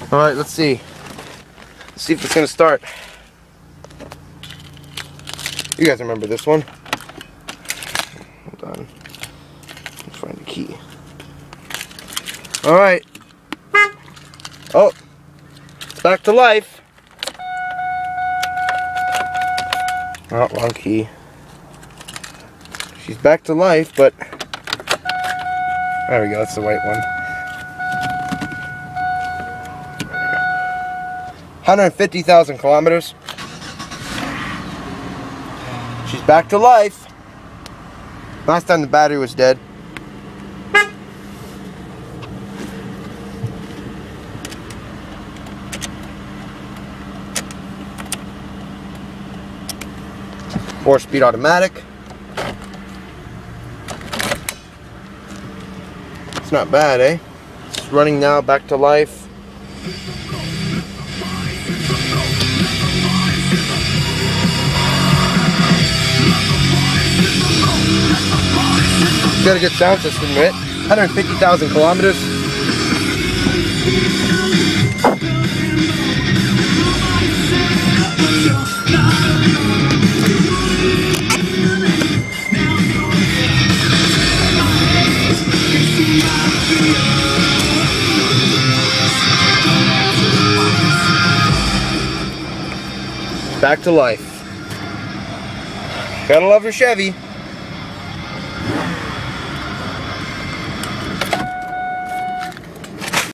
Alright, let's see. Let's see if it's gonna start. You guys remember this one? Hold on. Let's find the key. Alright. Oh. It's back to life. Oh, wrong key. She's back to life, but... There we go, that's the white one. 150,000 kilometers. She's back to life. Last time the battery was dead. Four-speed automatic. It's not bad, eh? It's running now, back to life. Got a good sound system, right? 150,000 kilometers. Back to life. Gotta love your Chevy.